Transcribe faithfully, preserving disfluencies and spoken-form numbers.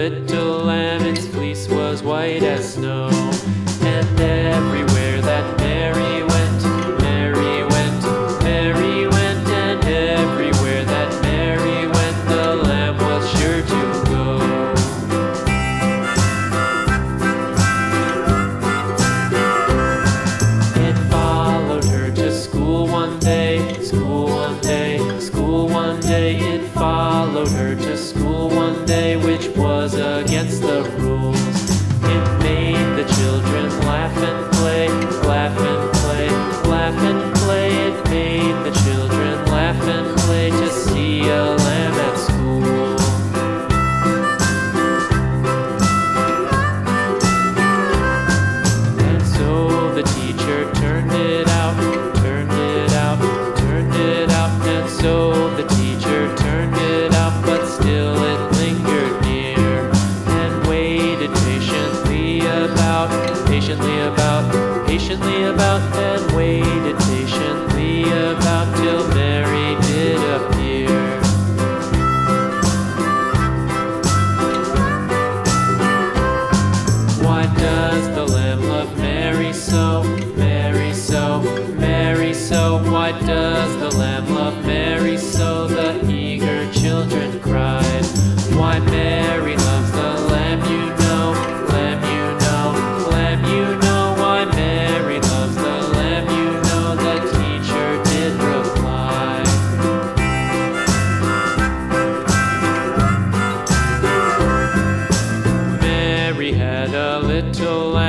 little lamb, its fleece was white as snow. And everywhere that Mary went, Mary went, Mary went, and everywhere that Mary went, the lamb was sure to go. It followed her to school one day, school one day, school one day. It followed her to school one day, which was against the rules. It made the children laugh and play, laugh and play, laugh and play. It made the children laugh and play to see a lamb at school. And so the teacher turned it out, turned it out, turned it out. And so the teacher turned it out, but still it lingered near and waited patiently about, patiently about, patiently about, and waited patiently about till Mary did appear. Why does the lamb love Mary so, Mary so, Mary so? Why does the lamb love Mary so? The eager children cried. Why Mary loves the lamb, you know, lamb, you know, lamb, you know. Why Mary loves the lamb, you know, the teacher did reply. Mary had a little lamb.